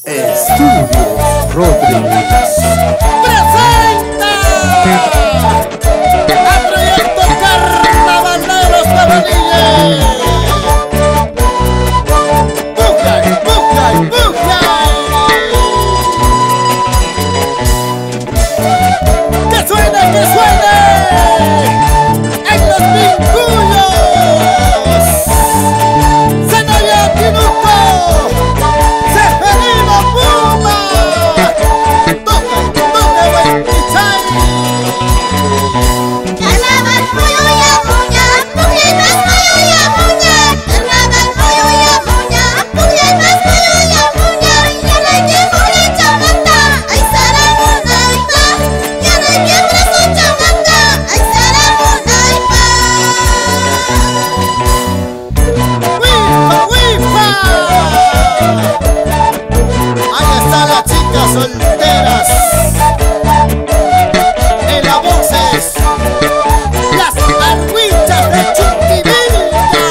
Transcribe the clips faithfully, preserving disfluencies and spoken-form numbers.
Estudios Rodríguez presenta a Proyecto Carnavaleros Cabanillas. ¡Bujay, bujay, bujay! ¡Que suene, que suene! ¡En los vinculos! ¡Zenobia Tinuco! ¡Seferino Puma! ¡Toca, toca, buen pichai! Carnaval pollo y amuña, puñetas pollo y amuña. Carnaval pollo y amuña, puñetas pollo y amuña. Ya no hay que morir chamanta, ay saramunaipa. Ya no hay que preso chamanta, ay saramunaipa. ¡Wifa, wifa! Ahí están las chicas solteras. En las voces, las argüichas de Chuquibilla.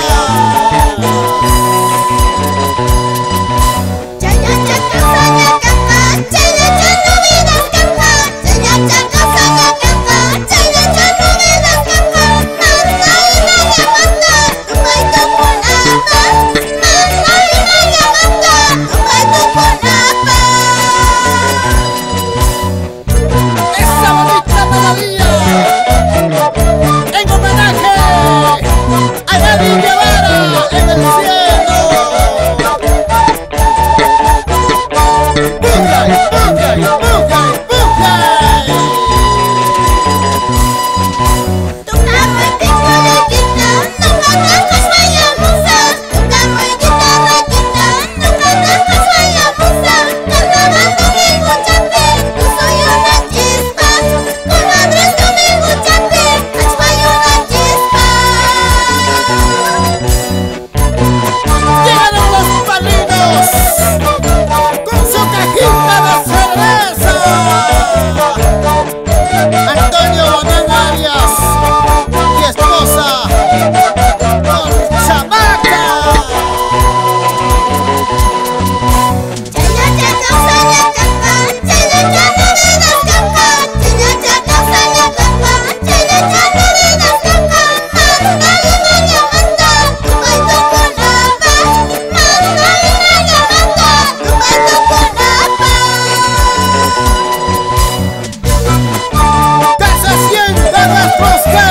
Chaya chaca saña caca, chaya chano vidas caca. Chaya chaca saña caca, chaya chano vidas caca. Manda y na llamanda, tumay tu punapa. Manda y na llamanda, tumay tu punapa. Esa bonita melodía en homenaje a David Guevara en el cielo. ¡Bujay, bujay, bujay, bujay! Tuka muy picolequita, nunca cajas vaya musa. Tuka muy guitarraquita, nunca cajas vaya musa. Carnaval domingo chape, yo soy una chispa. Comadres domingo chape, yo soy una chispa. Llegaron los padrinos con su cajita de cerveza. Antonio Bonán Arias y esposa por Chamaca. Chaya chaca saña caca, chaya chano vidas caca. Chaya chaca saña caca, chaya chano vidas caca. Manda y na llamanda, tumay tu punapa. Manda y na llamanda, tumay tu punapa. Que se sientan nuestros